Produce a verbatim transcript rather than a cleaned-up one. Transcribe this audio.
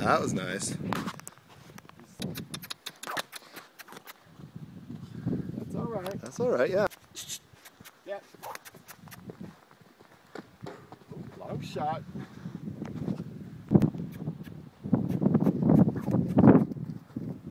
That was nice. That's all right. That's all right, yeah. Yeah. Ooh, long shot.